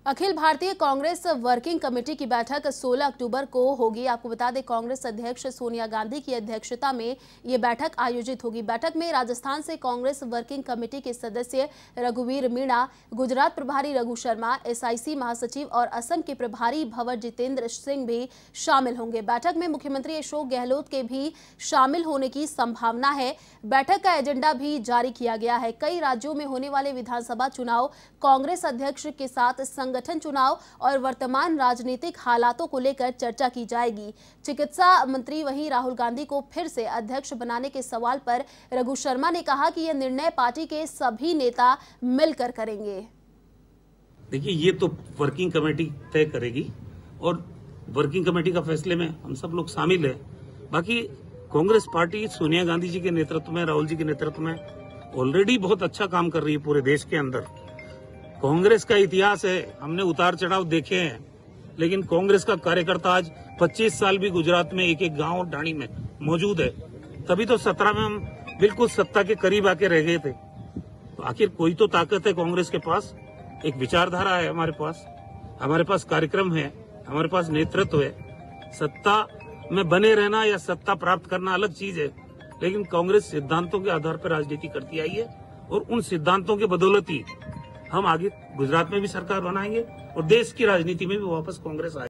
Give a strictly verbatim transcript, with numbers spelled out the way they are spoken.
Akhil Bharatiya Congress working committee की बैठक सोलह अक्टूबर को होगी। आपको बता दें, कांग्रेस अध्यक्ष सोनिया गांधी की अध्यक्षता में ये बैठक आयोजित होगी। बैठक में राजस्थान से कांग्रेस वर्किंग कमेटी के सदस्य रघुवीर मीणा, गुजरात प्रभारी रघु शर्मा, एसआईसी महासचिव और असम के प्रभारी भंवर जितेंद्र सिंह भी शामिल होंगे। बैठक में मुख्यमंत्री अशोक गहलोत के भी शामिल होने की संभावना है। बैठक का एजेंडा भी जारी किया गया है। कई राज्यों में होने वाले विधानसभा चुनाव, कांग्रेस अध्यक्ष के साथ संगठन चुनाव और वर्तमान राजनीतिक हालातों को लेकर चर्चा की जाएगी। चिकित्सा मंत्री वहीं राहुल गांधी को फिर से अध्यक्ष बनाने के सवाल पर रघु शर्मा ने कहा कि यह निर्णय पार्टी के सभी नेता मिलकर करेंगे। देखिए, ये तो वर्किंग कमेटी तय करेगी और वर्किंग कमेटी का फैसले में हम सब लोग शामिल है। बाकी कांग्रेस पार्टी सोनिया गांधी जी के नेतृत्व में, राहुल जी के नेतृत्व में ऑलरेडी बहुत अच्छा काम कर रही है पूरे देश के अंदर। कांग्रेस का इतिहास है, हमने उतार चढ़ाव देखे हैं, लेकिन कांग्रेस का कार्यकर्ता आज पच्चीस साल भी गुजरात में एक एक गांव और ढाणी में मौजूद है। तभी तो सत्रह में हम बिल्कुल सत्ता के करीब आके रह गए थे। तो आखिर कोई तो ताकत है कांग्रेस के पास, एक विचारधारा है हमारे पास, हमारे पास कार्यक्रम है, हमारे पास नेतृत्व है। सत्ता में बने रहना या सत्ता प्राप्त करना अलग चीज है, लेकिन कांग्रेस सिद्धांतों के आधार पर राजनीति करती आई है और उन सिद्धांतों के बदौलत ही हम आगे गुजरात में भी सरकार बनाएंगे और देश की राजनीति में भी वापस कांग्रेस आएगी।